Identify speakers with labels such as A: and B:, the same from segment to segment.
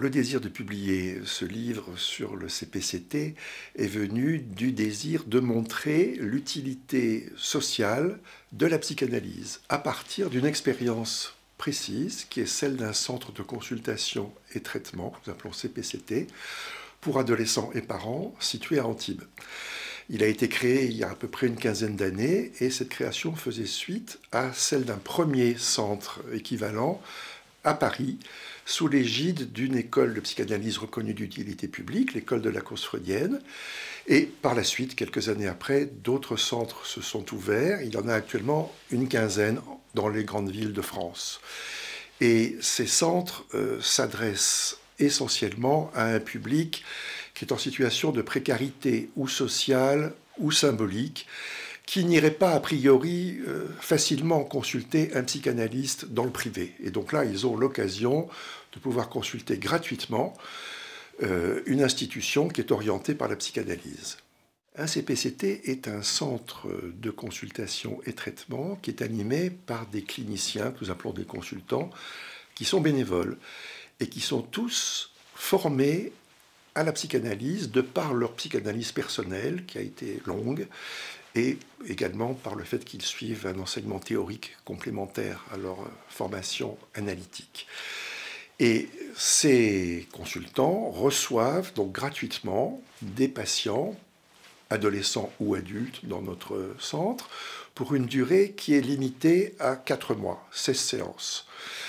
A: le désir de publier ce livre sur le CPCT est venu du désir de montrer l'utilité sociale de la psychanalyse à partir d'une expérience précise qui est celle d'un centre de consultation et traitement, que nous appelons CPCT, pour adolescents et parents situé à Antibes. Il a été créé il y a à peu près une quinzaine d'années et cette création faisait suite à celle d'un premier centre équivalent à Paris, sous l'égide d'une école de psychanalyse reconnue d'utilité publique, l'école de la cause freudienne. Et par la suite, quelques années après, d'autres centres se sont ouverts. Il y en a actuellement une quinzaine dans les grandes villes de France. Et ces centres s'adressent essentiellement à un public qui est en situation de précarité ou sociale ou symbolique, qui n'irait pas a priori facilement consulter un psychanalyste dans le privé. Et donc là, ils ont l'occasion de pouvoir consulter gratuitement une institution qui est orientée par la psychanalyse. Un CPCT est un centre de consultation et traitement qui est animé par des cliniciens, que nous appelons des consultants, qui sont bénévoles et qui sont tous formés à la psychanalyse de par leur psychanalyse personnelle, qui a été longue, et également par le fait qu'ils suivent un enseignement théorique complémentaire à leur formation analytique. Et ces consultants reçoivent donc gratuitement des patients, adolescents ou adultes dans notre centre, pour une durée qui est limitée à 4 mois, 16 séances.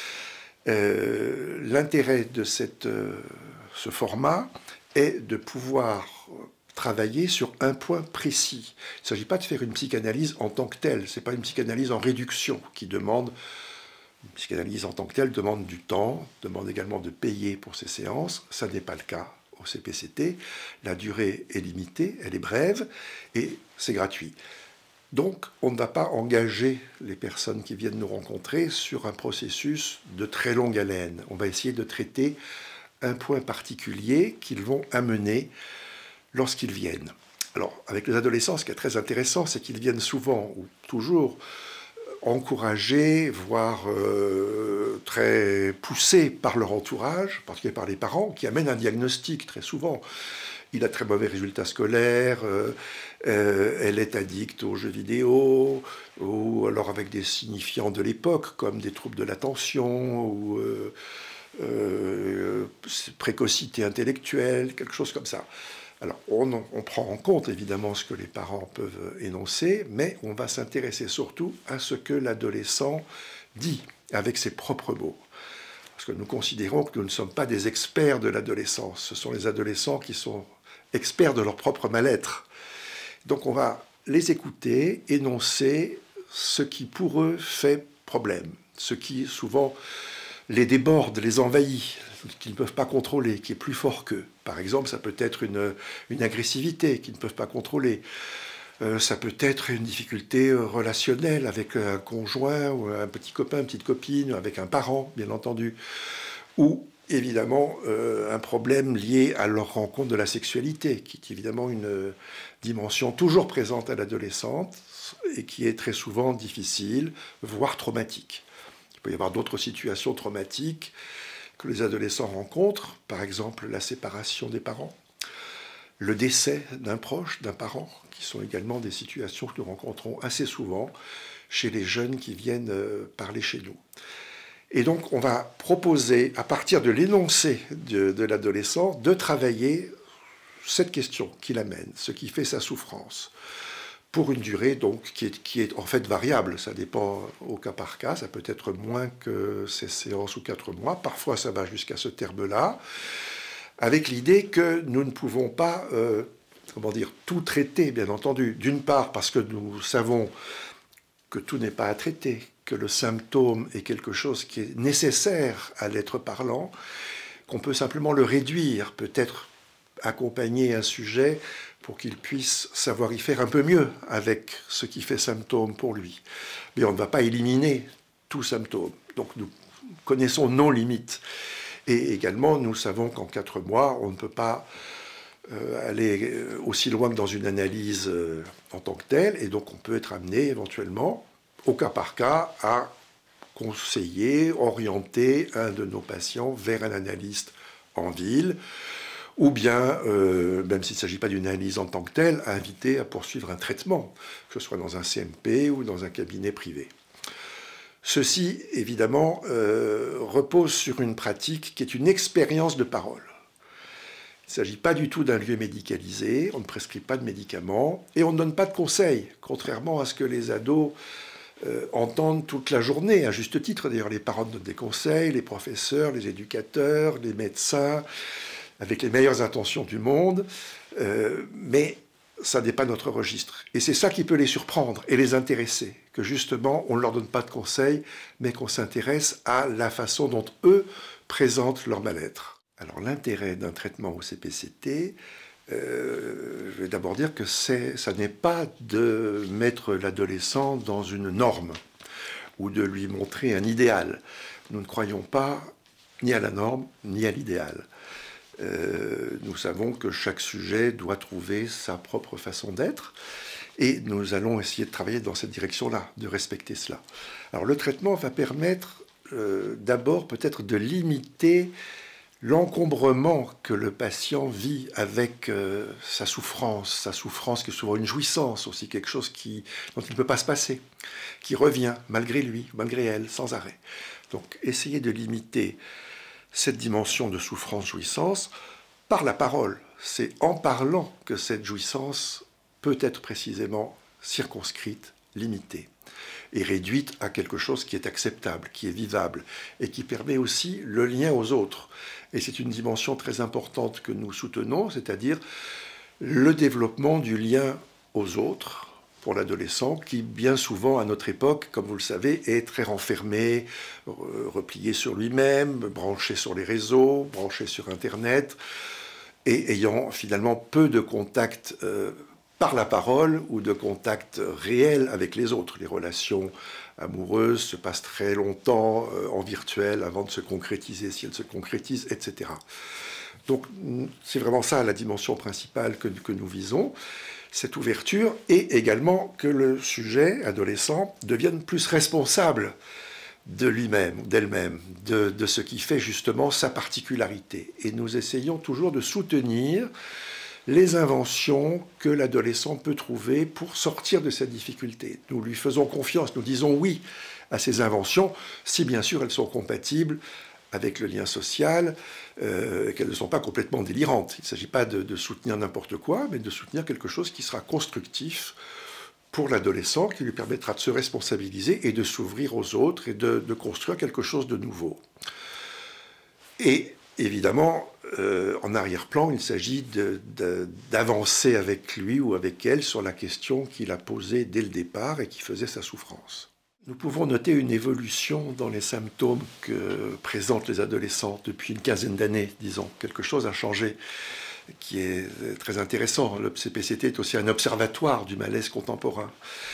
A: L'intérêt de ce format est de pouvoir travailler sur un point précis. Il ne s'agit pas de faire une psychanalyse en tant que telle, ce n'est pas une psychanalyse en réduction qui demande, une psychanalyse en tant que telle demande du temps, demande également de payer pour ces séances, ça n'est pas le cas au CPCT, la durée est limitée, elle est brève et c'est gratuit. Donc on ne va pas engager les personnes qui viennent nous rencontrer sur un processus de très longue haleine, on va essayer de traiter un point particulier qu'ils vont amener lorsqu'ils viennent. Alors, avec les adolescents, ce qui est très intéressant, c'est qu'ils viennent souvent, ou toujours, encouragés, voire très poussés par leur entourage, en particulier par les parents, qui amènent un diagnostic très souvent. Il a très mauvais résultats scolaires, elle est addicte aux jeux vidéo, ou alors avec des signifiants de l'époque, comme des troubles de l'attention, ou précocité intellectuelle, quelque chose comme ça. Alors, on prend en compte évidemment ce que les parents peuvent énoncer, mais on va s'intéresser surtout à ce que l'adolescent dit avec ses propres mots. Parce que nous considérons que nous ne sommes pas des experts de l'adolescence. Ce sont les adolescents qui sont experts de leur propre mal-être. Donc on va les écouter, énoncer ce qui pour eux fait problème, ce qui souvent les déborde, les envahit, qu'ils ne peuvent pas contrôler, qui est plus fort qu'eux. Par exemple, ça peut être une agressivité qu'ils ne peuvent pas contrôler. Ça peut être une difficulté relationnelle avec un conjoint, ou un petit copain, une petite copine, avec un parent, bien entendu. Ou, évidemment, un problème lié à leur rencontre de la sexualité, qui est évidemment une dimension toujours présente à l'adolescente et qui est très souvent difficile, voire traumatique. Il peut y avoir d'autres situations traumatiques que les adolescents rencontrent, par exemple la séparation des parents, le décès d'un proche, d'un parent, qui sont également des situations que nous rencontrons assez souvent chez les jeunes qui viennent parler chez nous. Et donc on va proposer, à partir de l'énoncé de l'adolescent, de travailler cette question qui l'amène, ce qui fait sa souffrance, pour une durée donc, qui est en fait variable. Ça dépend au cas par cas, ça peut être moins que ces séances ou 4 mois. Parfois, ça va jusqu'à ce terme-là, avec l'idée que nous ne pouvons pas tout traiter, bien entendu. D'une part, parce que nous savons que tout n'est pas à traiter, que le symptôme est quelque chose qui est nécessaire à l'être parlant, qu'on peut simplement le réduire, peut-être accompagner un sujet pour qu'il puisse savoir y faire un peu mieux avec ce qui fait symptôme pour lui. Mais on ne va pas éliminer tout symptôme. Donc nous connaissons nos limites. Et également, nous savons qu'en 4 mois, on ne peut pas aller aussi loin que dans une analyse en tant que telle. Et donc on peut être amené éventuellement, au cas par cas, à conseiller, orienter un de nos patients vers un analyste en ville, ou bien, même s'il ne s'agit pas d'une analyse en tant que telle, invité à poursuivre un traitement, que ce soit dans un CMP ou dans un cabinet privé. Ceci, évidemment, repose sur une pratique qui est une expérience de parole. Il ne s'agit pas du tout d'un lieu médicalisé, on ne prescrit pas de médicaments et on ne donne pas de conseils, contrairement à ce que les ados entendent toute la journée, à juste titre. D'ailleurs, les parents donnent des conseils, les professeurs, les éducateurs, les médecins, avec les meilleures intentions du monde, mais ça n'est pas notre registre. Et c'est ça qui peut les surprendre et les intéresser, que justement, on ne leur donne pas de conseils, mais qu'on s'intéresse à la façon dont eux présentent leur mal-être. Alors l'intérêt d'un traitement au CPCT, je vais d'abord dire que ça n'est pas de mettre l'adolescent dans une norme ou de lui montrer un idéal. Nous ne croyons pas ni à la norme ni à l'idéal. Nous savons que chaque sujet doit trouver sa propre façon d'être et nous allons essayer de travailler dans cette direction-là, de respecter cela. Alors le traitement va permettre d'abord peut-être de limiter l'encombrement que le patient vit avec sa souffrance qui est souvent une jouissance aussi, quelque chose dont il ne peut pas se passer, qui revient malgré lui, malgré elle, sans arrêt. Donc essayer de limiter cette dimension de souffrance-jouissance par la parole. C'est en parlant que cette jouissance peut être précisément circonscrite, limitée et réduite à quelque chose qui est acceptable, qui est vivable et qui permet aussi le lien aux autres. Et c'est une dimension très importante que nous soutenons, c'est-à-dire le développement du lien aux autres pour l'adolescent qui, bien souvent, à notre époque, comme vous le savez, est très renfermé, replié sur lui-même, branché sur les réseaux, branché sur Internet, et ayant finalement peu de contact par la parole ou de contact réel avec les autres. Les relations amoureuses se passent très longtemps en virtuel avant de se concrétiser, si elles se concrétisent, etc. Donc c'est vraiment ça la dimension principale que nous visons, cette ouverture, et également que le sujet adolescent devienne plus responsable de lui-même, d'elle-même, de ce qui fait justement sa particularité. Et nous essayons toujours de soutenir les inventions que l'adolescent peut trouver pour sortir de cette difficulté. Nous lui faisons confiance, nous disons oui à ces inventions, si bien sûr elles sont compatibles avec le lien social, qu'elles ne sont pas complètement délirantes. Il ne s'agit pas de soutenir n'importe quoi, mais de soutenir quelque chose qui sera constructif pour l'adolescent, qui lui permettra de se responsabiliser et de s'ouvrir aux autres et de construire quelque chose de nouveau. Et évidemment, en arrière-plan, il s'agit d'avancer avec lui ou avec elle sur la question qu'il a posée dès le départ et qui faisait sa souffrance. Nous pouvons noter une évolution dans les symptômes que présentent les adolescents depuis une quinzaine d'années, disons. Quelque chose a changé, qui est très intéressant. Le CPCT est aussi un observatoire du malaise contemporain.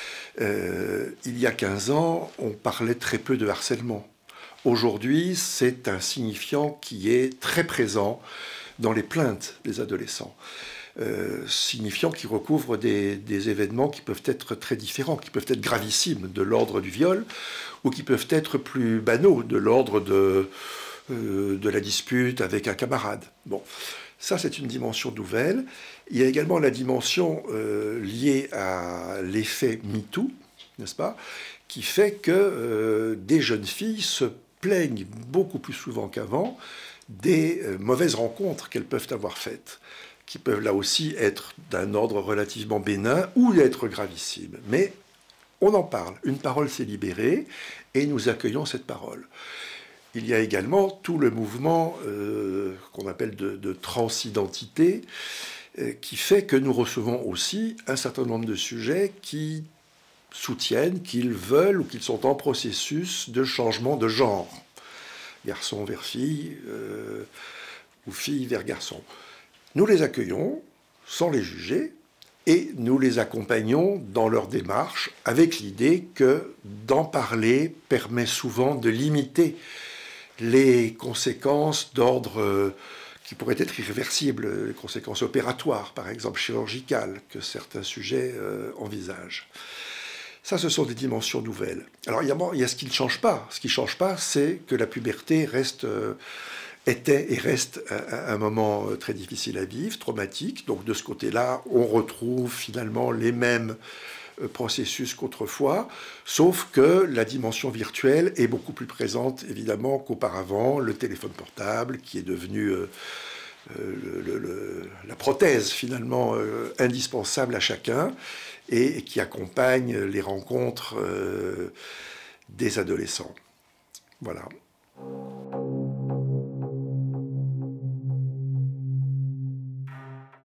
A: Il y a 15 ans, on parlait très peu de harcèlement. Aujourd'hui, c'est un signifiant qui est très présent dans les plaintes des adolescents. Signifiant qui recouvre des événements qui peuvent être très différents, qui peuvent être gravissimes, de l'ordre du viol, ou qui peuvent être plus banaux, de l'ordre de la dispute avec un camarade. Bon, ça c'est une dimension nouvelle. Il y a également la dimension liée à l'effet MeToo, n'est-ce pas, qui fait que des jeunes filles se plaignent beaucoup plus souvent qu'avant des mauvaises rencontres qu'elles peuvent avoir faites, qui peuvent là aussi être d'un ordre relativement bénin ou être gravissimes. Mais on en parle, une parole s'est libérée et nous accueillons cette parole. Il y a également tout le mouvement qu'on appelle de transidentité qui fait que nous recevons aussi un certain nombre de sujets qui soutiennent qu'ils veulent ou qu'ils sont en processus de changement de genre. Garçon vers fille ou fille vers garçon. Nous les accueillons sans les juger et nous les accompagnons dans leur démarche avec l'idée que d'en parler permet souvent de limiter les conséquences d'ordre qui pourraient être irréversibles, les conséquences opératoires, par exemple chirurgicales, que certains sujets envisagent. Ça, ce sont des dimensions nouvelles. Alors, il y a ce qui ne change pas. Ce qui ne change pas, c'est que la puberté reste était et reste un moment très difficile à vivre, traumatique. Donc de ce côté-là, on retrouve finalement les mêmes processus qu'autrefois, sauf que la dimension virtuelle est beaucoup plus présente évidemment qu'auparavant. Le téléphone portable qui est devenu la prothèse finalement indispensable à chacun et qui accompagne les rencontres des adolescents. Voilà.